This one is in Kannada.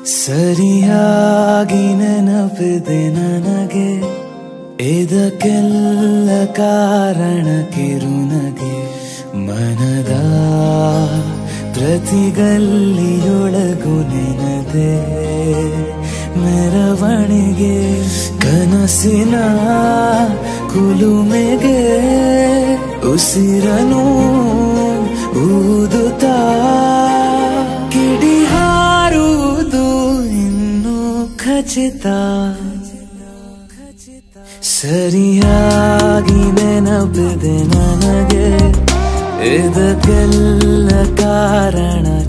ಸರಿಯಾಗಿ ನೆನಪಿದೆ ನನಗೆ ಇದಕ್ಕೆಲ್ಲ ಕಾರಣ ಕಿರುನಗೆ ಮನದ ಪ್ರತಿಗಲ್ಲಿಯೊಳಗು ನೆನದೆ ಮೆರವಣಿಗೆ ಕನಸಿನ ಕುಲುಮೆಗೆ ಉಸಿರನು ಊದುತ್ತಾ ಕಿಡಿ ಹಾರುವುದು ಇನ್ನು ಖಚಿತ ಸರಿಯಾಗಿ ನೆನಪಿದೆ ನನಗೆ ಇದಕ್ಕೆಲ್ಲ ಕಾರಣ